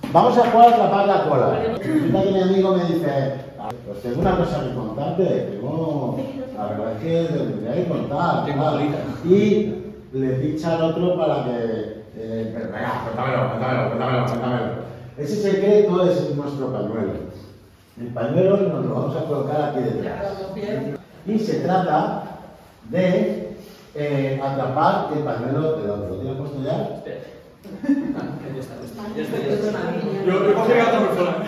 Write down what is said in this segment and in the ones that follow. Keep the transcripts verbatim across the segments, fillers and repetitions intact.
Vamos a jugar a atrapar la cola. Resulta que mi amigo me dice, pues tengo una cosa que contarte, tengo... La verdad es que te tendría que contar. Claro. Y le picha al otro para que... Eh, pero venga, cuéntamelo, cuéntamelo, cuéntamelo, cuéntamelo. Ese secreto es nuestro pañuelo. El pañuelo nos lo vamos a colocar aquí detrás. Y se trata de eh, atrapar el pañuelo del otro. ¿Lo tienes puesto ya? Yo he cogido a otra persona.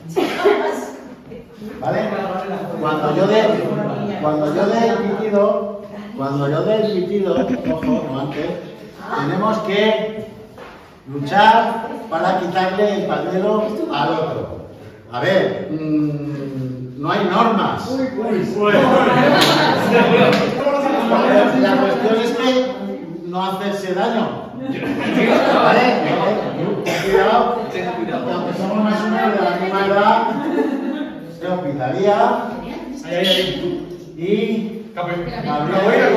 ¿Vale? Cuando yo dé, cuando yo dé el pitido, cuando yo dé el pitido, ojo, no antes, tenemos que luchar para quitarle el pañuelo al otro. A ver, mmm, no hay normas. Uy, uy, uy. La cuestión es que no hacerse daño. ¿Vale? Cuidado, aunque somos más o menos de la misma edad, se os pitaría. Ahí, ahí, ahí. Y... Capo. Habría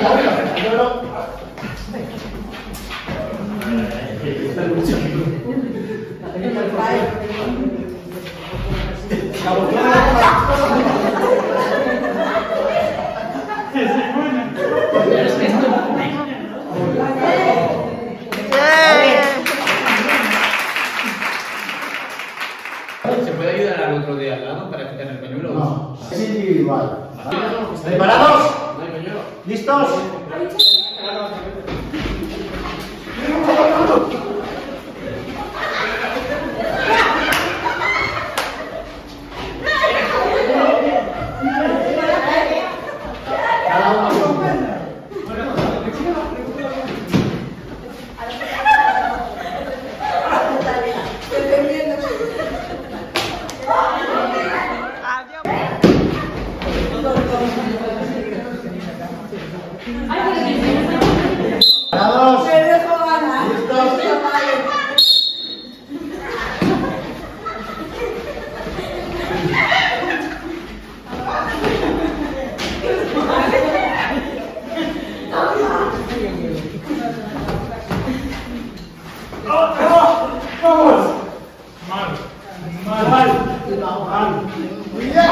¿Se puede ayudar al otro de al lado para quitar el pañuelo? No, es individual. ¿Preparados? No hay pañuelo. ¿Listos? ¿Preparados? ¿Listos? ¡Vamos! Mal. Mal. Mal. Muy bien.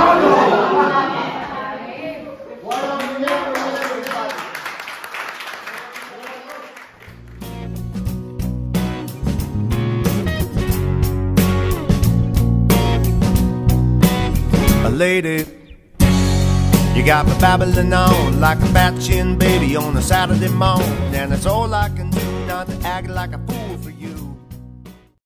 Bueno, muy bien, muy bien. Lady, you got me babbling on like a bat chin baby on a Saturday morning, and it's all I can do not to act like a fool for you.